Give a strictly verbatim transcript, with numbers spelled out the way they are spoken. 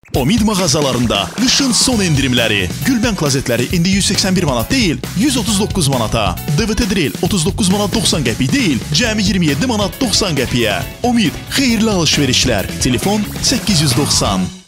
Omid mağazalarında qışın son endirimləri. Gülben klozetləri indi yüz səksən bir manat deyil, yüz otuz doqquz manata. D V T drill otuz doqquz manat doxsan qəpik deyil, cəmi iyirmi yeddi manat doxsan qəpiyə. Omid, xeyirli alış-verişlər. Telefon səkkiz yüz doxsan.